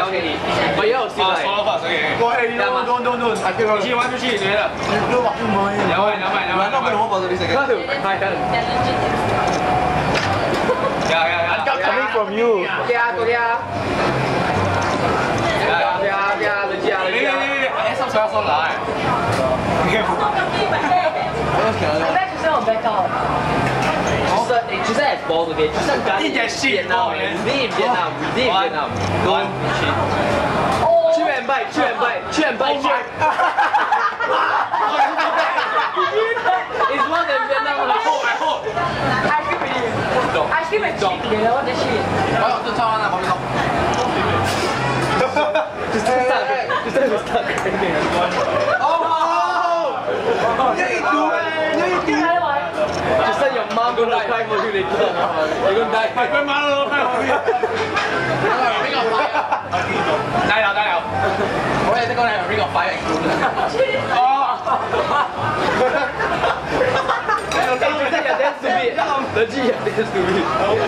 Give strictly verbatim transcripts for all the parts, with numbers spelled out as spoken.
交给你，我也有新来。 说了话，所以。 我哎，don't don't don't， 你去玩出去，对了。两百两百两百，那不能我保证你这个。呀呀呀 ！Coming from you。 对啊对啊。对啊对啊对啊，人家人家。 哎，上车要收来。 back 其實我 back out。 其實其實係波嗰邊，其實一點線啊 ，redeem 越南 redeem 越南 ，go 去完拜去完拜去完拜去。It's more than Vietnam. I hope, I hope. I feel really. I feel like cheating. You know what the shit? 我有正常啊，旁邊講。 Just stuck. Just stuck. Oh! Nhảy đuôi, nhảy đuôi. Just say your mom gonna cry for you later. You're gonna die. Mày quên má luôn, mày không biết. Đây nào, đây nào. Ủa đây cái con này là Ring of Fire ảnh luôn. That's stupid. Legit, that's stupid.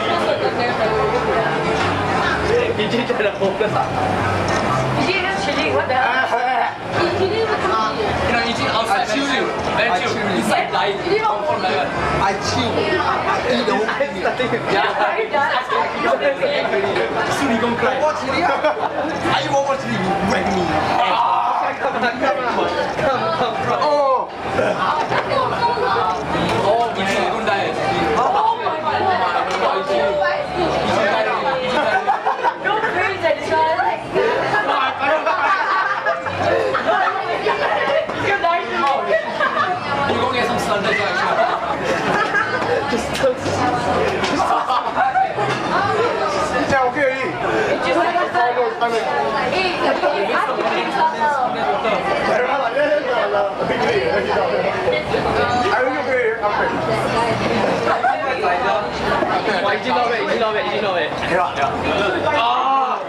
He just tried to hold us up. Is he just chilling? What the hell? You know, you think outside chill you, very chill. Inside dying. Confirm like that. I chill. I eat the whole thing. Yeah. Are you done? Soon you gonna cry. Watch it. I you won't watch it. You wreck me. Come on, come on, come on, come on. Oh. Oh, you see, gonna die. Oh my god. Don't freeze it, son. You're nice to me. You go get some sun. That's why. Just don't. 这样 OK 而已。 Just like a son. Hey, hey, I'm doing something. 来吧，来来来，可以可以可以。还有就可以 OK。 哇，已經到位，已經到位，已經到位。 係啦係啦。啊！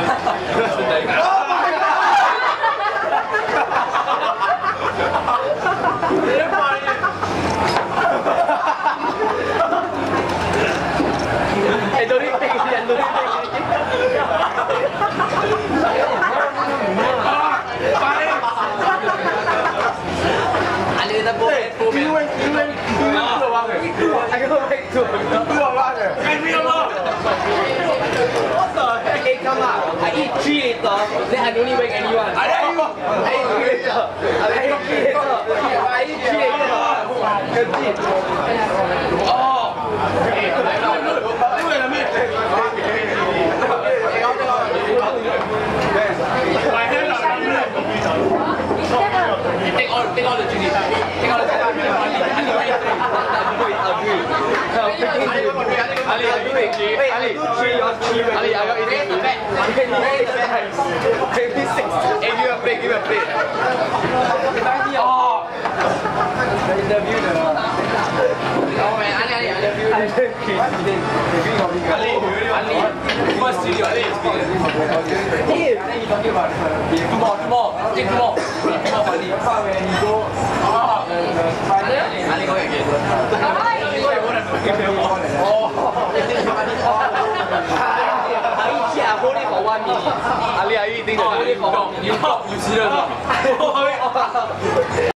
哎，到呢邊人到呢邊。 因為因為因為這個玩嘅， I go back to 這個玩嘅， 改變了。 Hey, come on. I eat three later, then I don't need wake anyone. I eat I eat three later. I eat three later. I eat three later. Legit. Oh. Wait a minute. Take all, take all the chili. Take all the chili. I'll do it. I'll do it. Ali, I'll do it. Wait, Ali, three, yours three. Ali, I got it. You can do it six times. Maybe six. Hey, give me a plate, give me a plate. Oh. Interview the. Oh man, Ali, Ali, I love you. I love you. Ali, Ali, first studio, Ali. Hey, then you talking about two more, two more, take two more, two more for Ali. When you go, Ali, Ali, Ali, go again. oh. I hold it for one minute. Ali, are you eating the? Oh, you, you, you serious?